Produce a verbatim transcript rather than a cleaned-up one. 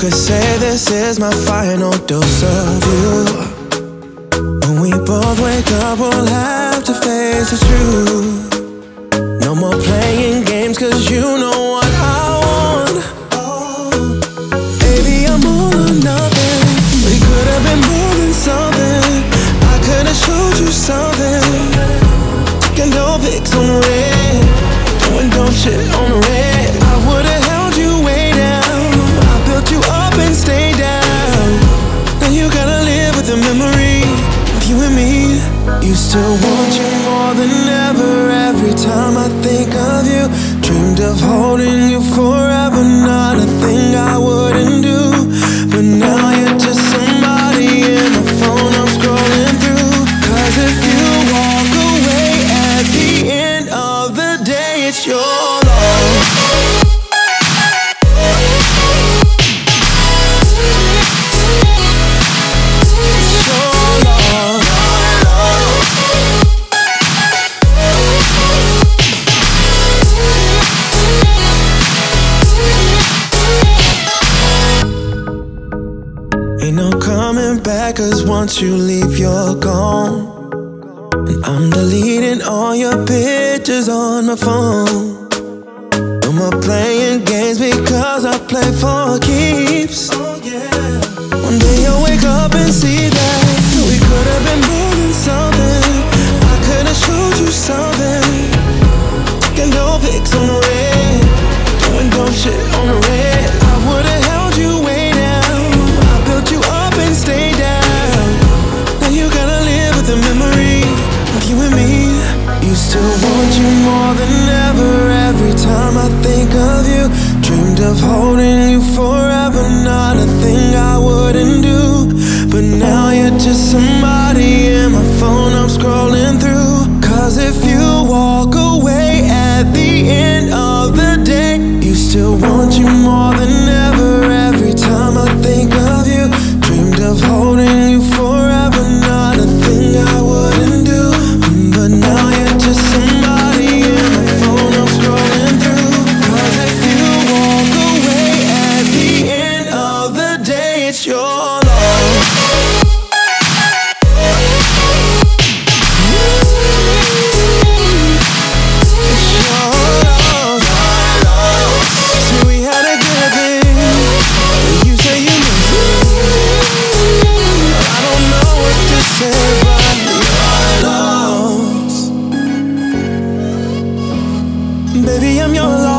could say this is my final dose of you. When we both wake up, we'll have to face the truth. No more playing games, cause you know what I want. Baby, I'm all or nothing. We could have been more than something. I could have showed you something. Taking dope pics on the red, doing dope shit on the red. I would have held you way down. I built you up and stayed down. Now you gotta live with the memory of you and me. Used to want you more than ever. Every time I think of you, dreamed of holding you forever. Not a thing I wouldn't do. But now you're just somebody in my phone I'm scrolling through. Cause if you walk away at the end of the day, it's your loss. Ain't no coming back, cause once you leave you're gone. And I'm deleting all your pictures on my phone. No more playing games because I play for keeps. One day you'll wake up and see that we could have been more than something. I could have showed you something. Taking dope pics on the red, doing dope shit on the red. I would have held you way down. I built you up and stayed down. Now you gotta live with the memory of you and me. Used to want you more than ever. Every time I think of you, dreamed of holding you forever. Not a thing I wouldn't do. But now you're just somebody in my phone I'm scrolling through. Cause if you walk away at the end of the day, you still want you more than ever. Every time I think of you, dreamed of holding you forever. Not a thing I wouldn't do. But now you're just somebody in my phone I'm scrolling through. Cause if you walk away at the end of the day, it's your loss. Baby, I'm your loss.